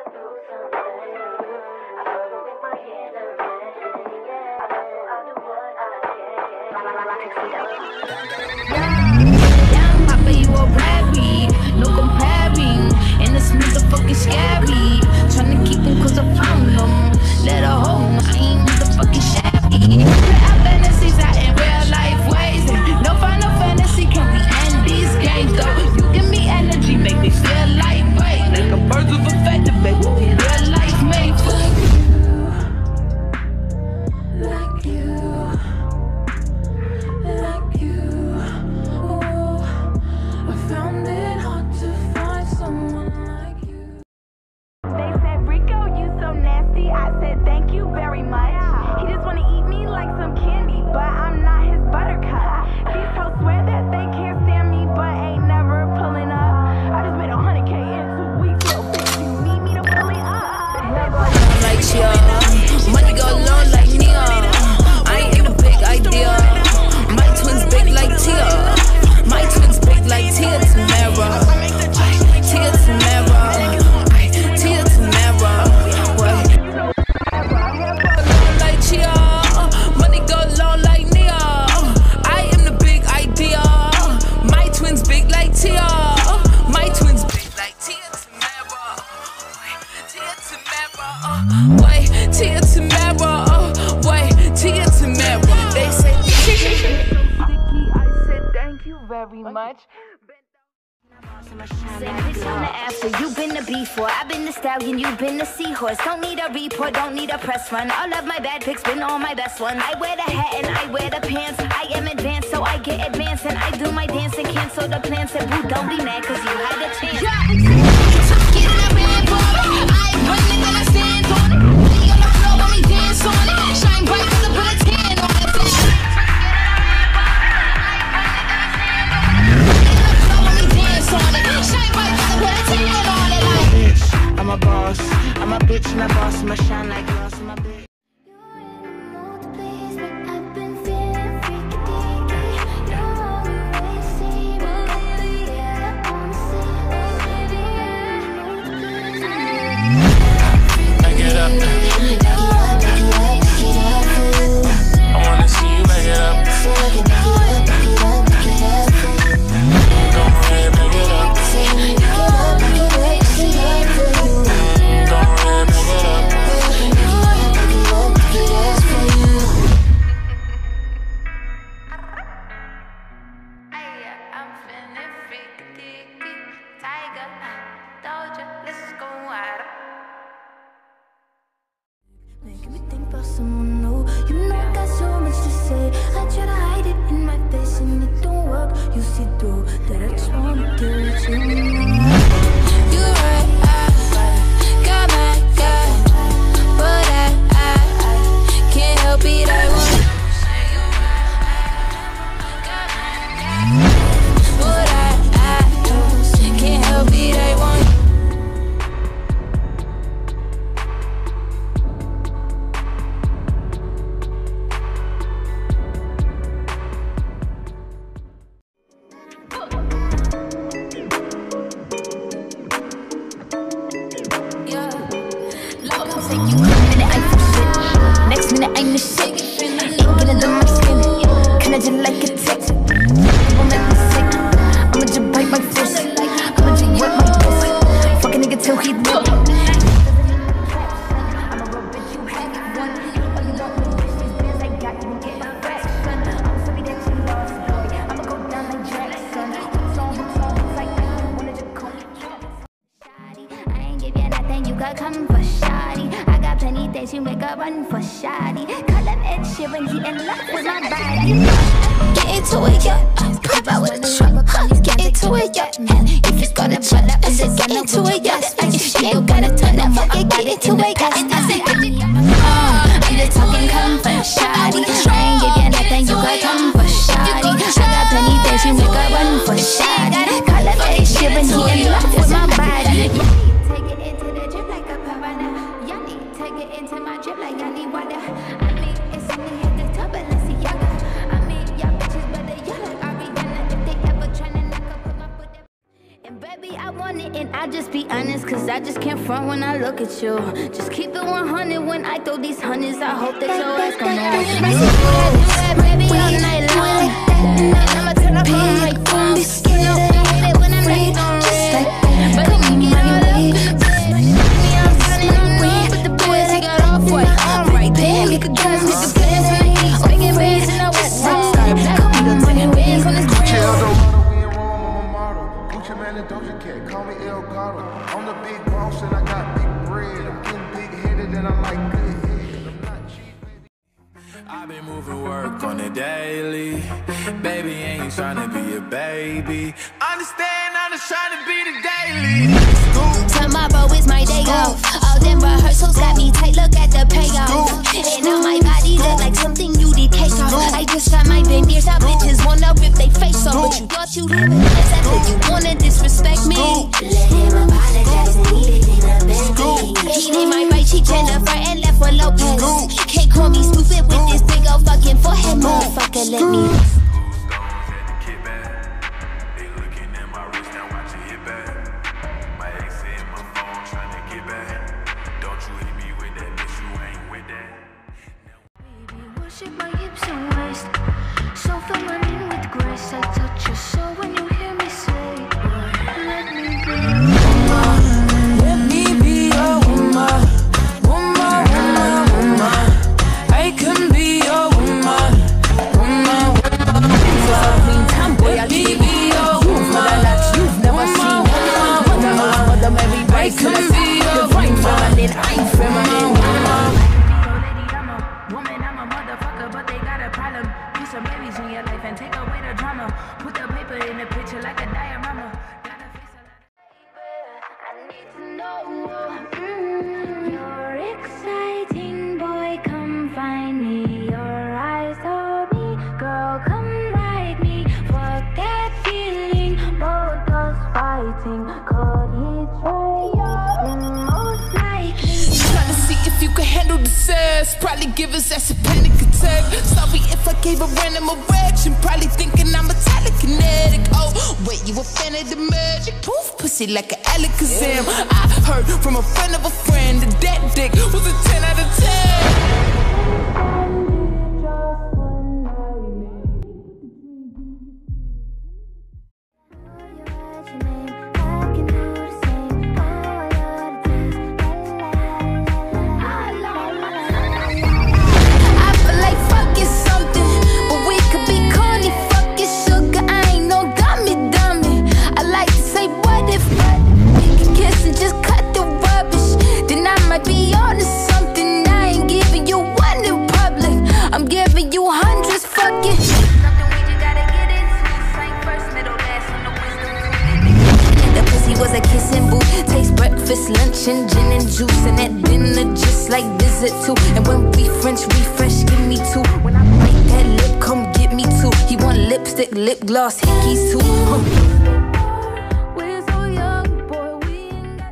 Papa, you a rabbit, no comparing. And this motherfucking scary. Tryna keep them cause I found them. Let her hold, I ain't motherfucking shabby. Play our fantasies out in real life ways. No final fantasy, can we end these games though? You give me energy, make me feel lightweight. Like a bird of a feather, baby, real life made for like you. You've been the before, I've been the stallion, you've been the seahorse. Don't need a report, don't need a press run. All of my bad pics been all my best ones. I wear the hat and I wear the pants. I am advanced, so I get advanced. And I do my dance and cancel the plans. Said, boo, don't be mad, cause you had a chance. Shine bright, cause I put a tan on it. I'm a boss, I'm a bitch and a boss, I'ma shine like glass, I'm a bitch. Back it up. I wanna see you back it up. Go ahead, back it up. Making me think about someone new. You know I got so much to say. I try to hide it in my face and it don't work. You see through that I just wanna give it to you. You're right, I got my God, but I can't help it. I want. But I can't help it. I want. Next minute I'm the shit. Ain't get under my skin. Kinda just like a tick. Won't make me sick. I'ma just bite my fist. I'ma just work my wrist. Fuck a nigga till he limp. I'ma rub bitch, you have one. All you don't know is these bands I got. You get my fraction. I'm sorry that you lost. I'ma go down like Jackson. Who's on, like I wanna just call me Shawty, I ain't give you nothing, you could come for Shawty. I got plenty things you make a run for Shawty. Call him Ed Sheeran, he in love with my body. Get into it, yeah. Pop out with a truck. Get into it, yeah. If you gotta chill, I said get into it, yeah. If you gotta turn up, get into it, yeah. I said I'm just talking come for Shawty. I ain't give you nothing, you could come for Shawty. I got plenty things you make a run for Shawty. Call him Ed Sheeran, he in love with my body. Take it into the drip like a piranha. Yanni, take it into my drip like I need water. I mean, it's only hit the top of Balenciaga. I mean, y'all bitches better yell like Ariana. If they ever tryna knock up, put my foot up. And baby, I want it, and I'll just be honest, cause I just can't front when I look at you. Just keep it 100 when I throw these hundreds. I hope that your ass gon' know. I said do that, baby, all night long. And I'ma turn up all night long. You know, hate it when I know you gon' red. But let me get all up in the bed. Me, I'm running on red. But the boys, he got off white. I'm right there. He could dance, he could dance from the east. Making bands in the west side. Back on the taking bands on this Gucci Man and Doja Cat, call me El Gato. I'm the big boss and I got big bread. I'm getting big headed and I like good head. I'm not cheap, baby. I've been moving work on the daily. Baby, ain't tryna be a baby. Understand, I'm just tryna be the daily. Tomorrow is my day off. All them rehearsals got me tight, look at the payoff. And now my body look like something you did cake off. I just shot my veneers out, bitches wanna rip they face off. But you thought you'd have a chance after you wanna disrespect me. Let him apologize and eat it in a Bentley. He did my right cheek, Jennifer, and left with Lopez. Can't call me stupid with this big old fucking forehead, motherfucker, let me. Worship my hips and waist, so feminine with grace. I touch your soul when you hear me say, let me be. Let me be your woman, woman, woman, woman. I can be your woman, woman, woman, woman. Let me be your woman, you've never seen. I can be your woman, I'm feminine. You're exciting, boy, come find me. Your eyes hold me, girl, come ride me. Fuck that feeling, both us fighting. Could he try you? Most likely. Trying to see if you can handle the sass. Probably give us that's a panic attack. Sorry if I gave a random erection. Probably thinking I'm a telekinetic. Oh, wait, you a fan of the magic? Poof, pussy like an Alakazam. I heard from a friend of a friend that that dick was a 10 out of 10. Be honest, something I ain't giving you one in public. I'm giving you hundreds, fuck it. Something we just gotta get into. Same first, middle, last on the wisdom. The pussy was a kissing booth. Taste breakfast, lunch, and gin and juice. And at dinner, just like dessert too. And when we French refresh, give me two. When I bite that lip, come get me two. He want lipstick, lip gloss, hickeys too. We're so young, boy, we ain't got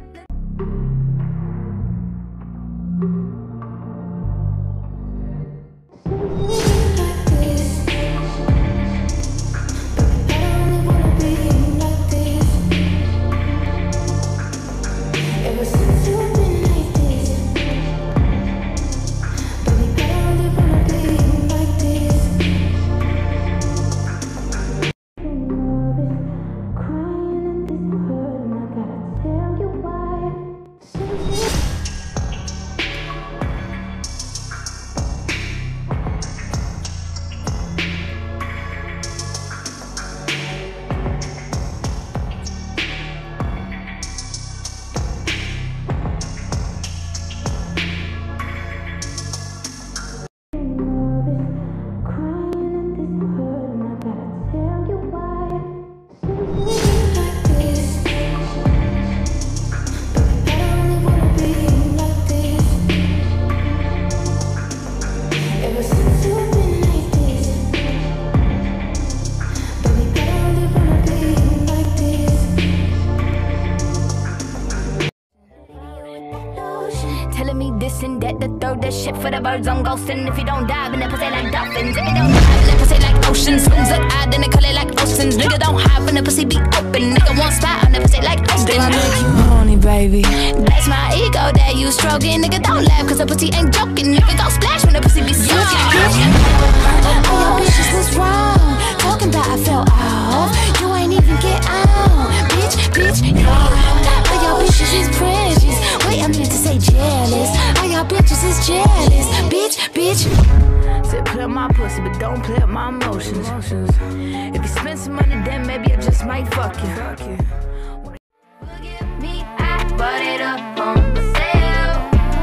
telling me this and that, the third, that shit for the birds. I'm ghosting. If you don't dive in that pussy like dolphins, if you don't dive in that pussy like oceans, swings look odd, then they call it like oceans. Nigga don't hide when the pussy be open. Nigga won't spot on the pussy like Austin. I make you horny, baby. That's my ego that you stroking. Nigga don't laugh cause the pussy ain't joking. Nigga go splash when the pussy be soaking. All your bitches was wrong. Talking about I fell off. You ain't even get out. Bitch, yeah. All your bitches is precious. Wait, I meant to say jealous. All your bitches is jealous. Bitch. Said play with my pussy, but don't play with my emotions. If you spend some money, then maybe I just might fuck you. Forgive me, I bought it up on the sale.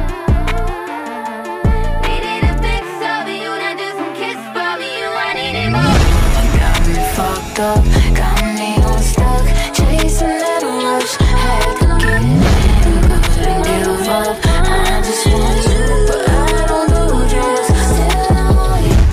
Needed a fix of you, not just some kiss from you. I needed more. You got me fucked up, got me unstuck, chasing that rush. Had to get in, couldn't give up. I just want you, but I don't do drugs. Still I want you.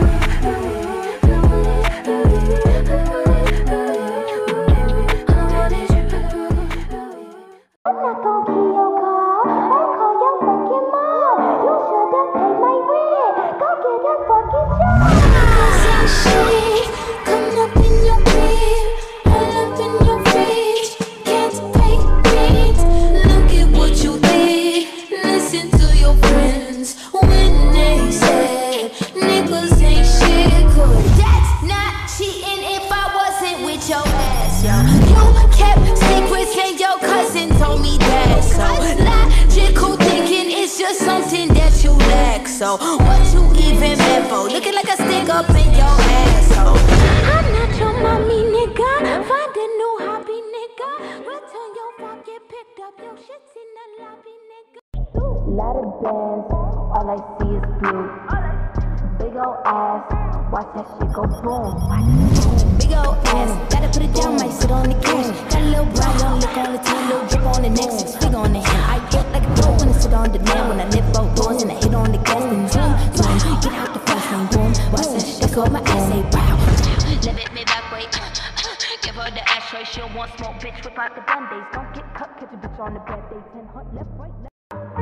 I wanted you. I'm not gon' key your car and call your fucking mom. You should've paid my rent. Go get a fucking job. Shit, come up in your crib, all up in your fridge. Can't pay rent. Look at what you did. Listen to your friends when they said niggas ain't shit. 'Cause That's not cheating if I wasn't with your ass, yo. You kept secrets and your cousin told me that. So logical thinking is just something that you lack. So what you even meant for? Looking like a stick up in your asshole. I'm not your mommy, nigga. Find a new hobby, nigga. Return your phone, get picked up. Your shit's in the lobby, nigga. Lot of bands, all I see is blue. Big ol' ass, watch that shit go boom. Big ol' ass, gotta put it down, might sit on the cash. Got a little brown, don't look on the tongue, little drip on the neck, 6 feet on the hand. I get like a pro when I sit on the man, when I lift both doors and I hit on the gas, then zoom, zoom. Get out the first lane, boom. Watch that shit go, my ass say wow. Limit me back, wait. Give her the ashtray, she'll want smoke, bitch. Whip out the band-aids, don't get cut, catch a bitch on the bed, they 10 hunt left, right, left.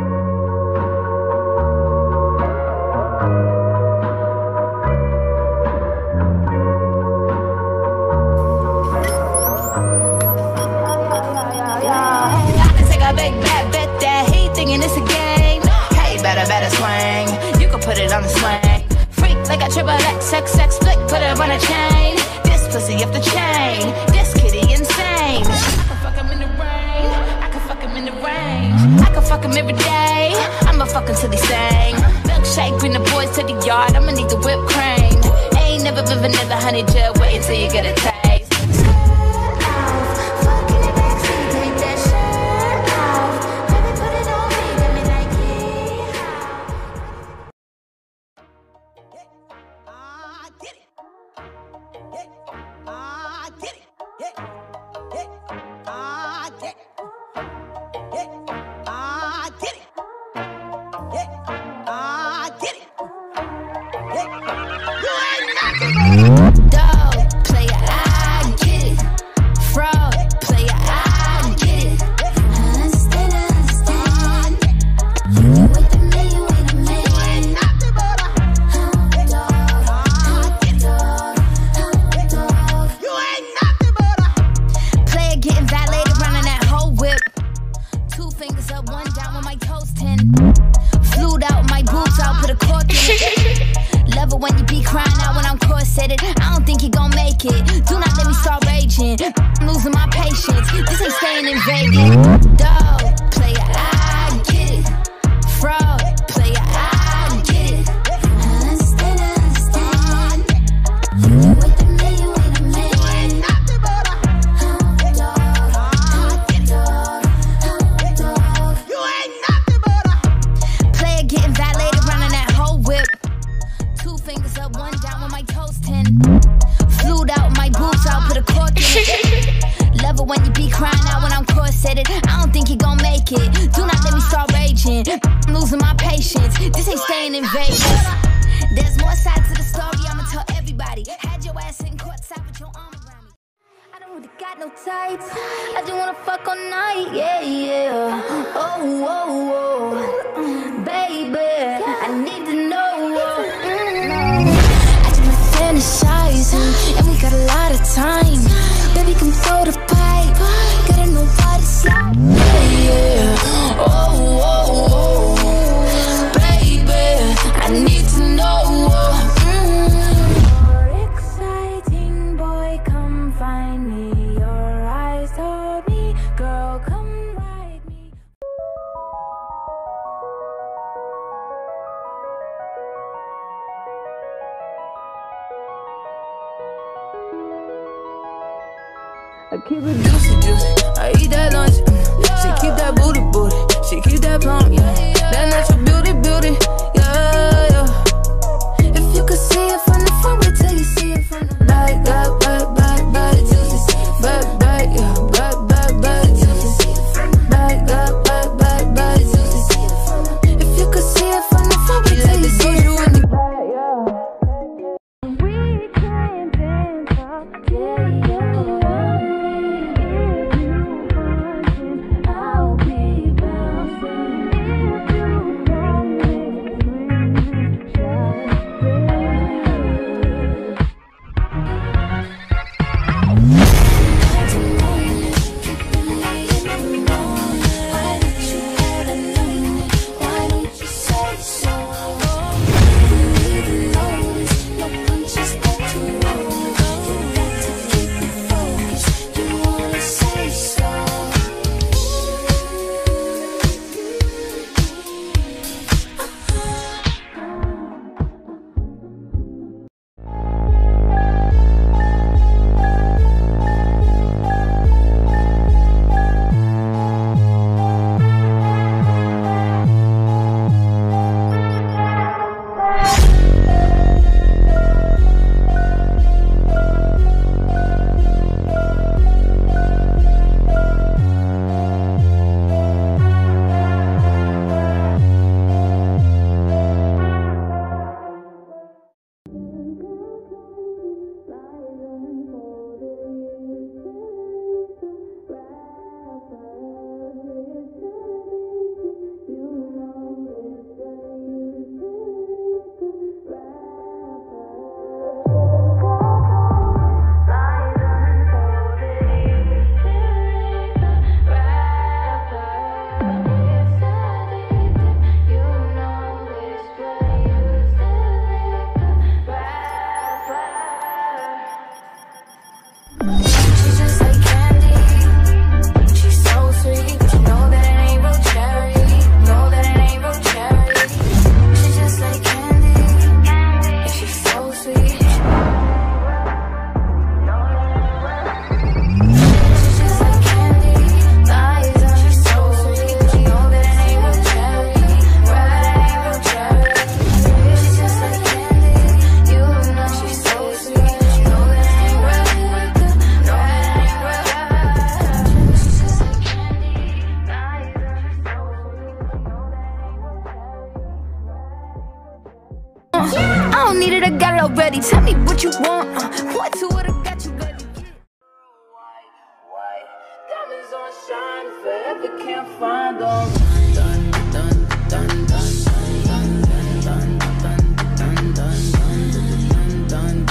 Big bad bet that he thinking it's a game. Hey, better swing. You can put it on the swing. Freak like a triple XXX flick, put it on a chain. This pussy off the chain. This kitty insane. I can fuck him in the rain. I can fuck him in the rain. I can fuck him every day. I'ma fuck him till he sing. Milkshake, bring the boys to the yard. I'ma need the whipped cream. Ain't never been vanilla, honey, just wait until you get a taste. Losing my patience, this ain't staying in Vegas. Dog, player, I get it. Fraud, player, I get it. Understand. You with the me, you with the me. You ain't nothing but a dog. You ain't nothing but a player getting validated, running that whole whip. 2 fingers up, 1 down with my toes 10. Flued out my boots, I'll put a cork in it. Love it when you be crying out when I'm corseted. I don't think you gon' make it. Do not let me start raging. I'm losing my patience. This ain't staying in Vegas. There's more sides to the story, I'ma tell everybody. Had your ass sitting courtside with your arm around me. I don't really got no tights. I just wanna fuck all night, yeah. Oh. I keep it juicy, juicy. I eat that lunch. She keep that booty, booty. She keep that plump, yeah. That natural beauty, beauty, yeah, yeah. If you could see it from the front, wait till you see it from the back, back, back, back, back, juicy, back, back, yeah, back, back, back, juicy, back, back, back, back, back, juicy. If you could see it from the front, wait till you see it from the back, yeah. We can dance up, yeah, yeah. I don't need it, I got it already. Tell me what you want. What to what I got you ready. White, diamonds on shine, forever can't find them. Dun, dun, dun, dun, dun, dun, dun, dun, dun, dun,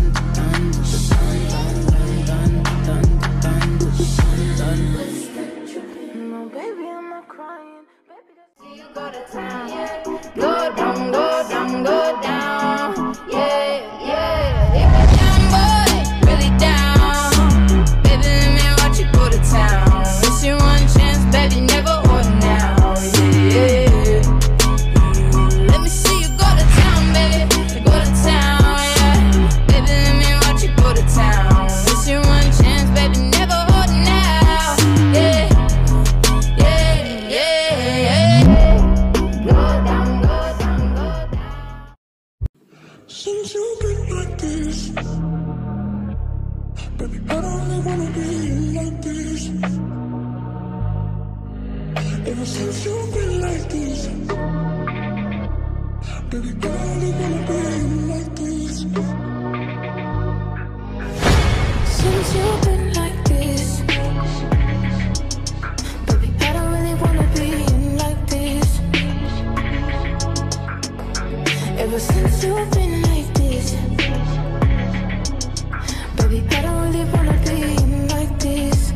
dun. No, baby, I'm not crying. Baby, that's you go to town. Go down, go down, go down. Yeah, yeah. If you're down, boy, really down. Baby, let me watch you go to town. It's your one chance, baby, never or now. Yeah. Let me see you go to town, baby. Go to town, yeah. Baby, let me watch you go to town. It's your one chance, baby, never or now. Yeah. Yeah, yeah, yeah. Go down, go down, go down. Since you've been like this, baby, I don't really wanna be like this. Ever since you've been like this, baby, I don't really wanna be like this. Since you've been like this, baby, I don't really wanna be like this. Ever since you've been like this, baby, I don't really wanna be like this.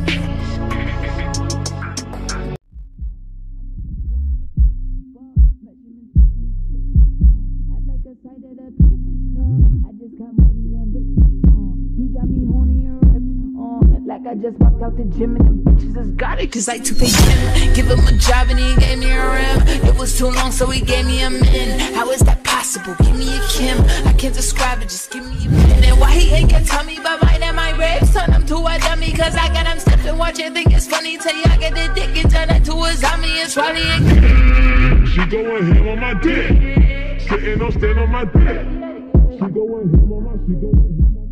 Like I just walked out the gym and the bitches just got it. Cause I took the gym, give him a job and he gave me a rim. It was too long so he gave me a min. How is that possible? Give me a Kim. I can't describe it, just give me a min. And why he ain't gonna tell me about mine and my rape? Son, I'm too a dummy, cause I got him stepping, watch it, think it's funny. Tell you I get the dick and turn it to a zombie. It's Ronnie and she going ham on my dick. Sitting on stand on my dick. She going ham on my, she going ham on my